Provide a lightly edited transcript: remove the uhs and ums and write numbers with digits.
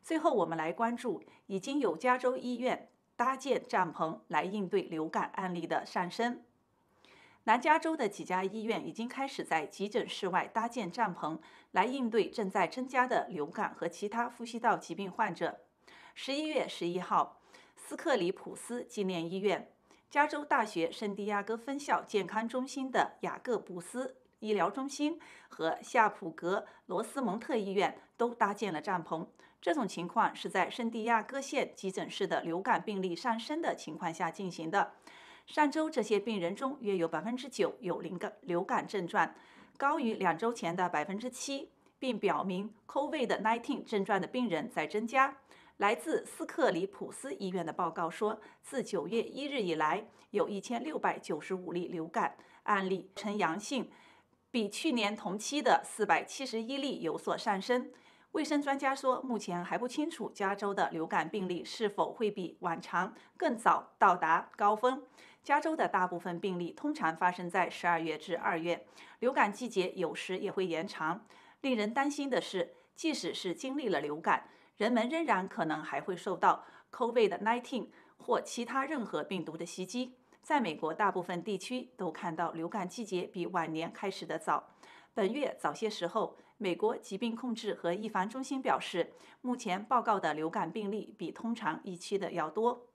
最后，我们来关注已经有加州医院搭建帐篷来应对流感案例的上升。南加州的几家医院已经开始在急诊室外搭建帐篷，来应对正在增加的流感和其他呼吸道疾病患者。11月11号，斯克里普斯纪念医院、加州大学圣地亚哥分校健康中心的雅各布斯医疗中心和夏普格罗斯蒙特医院都搭建了帐篷。这种情况是在圣地亚哥县急诊室的流感病例上升的情况下进行的。上周，这些病人中约有9%有流感症状，高于2周前的7%，并表明 COVID-19 症状的病人在增加。来自斯克里普斯医院的报告说，自9月1日以来，有1695例流感案例呈阳性，比去年同期的471例有所上升。卫生专家说，目前还不清楚加州的流感病例是否会比往常更早到达高峰。加州的大部分病例通常发生在12月至2月，流感季节有时也会延长。令人担心的是，即使是经历了流感，人们仍然可能还会受到 COVID-19 或其他任何病毒的袭击。在美国大部分地区都看到流感季节比往年开始的早。本月早些时候，美国疾病控制和预防中心表示，目前报告的流感病例比通常预期的要多。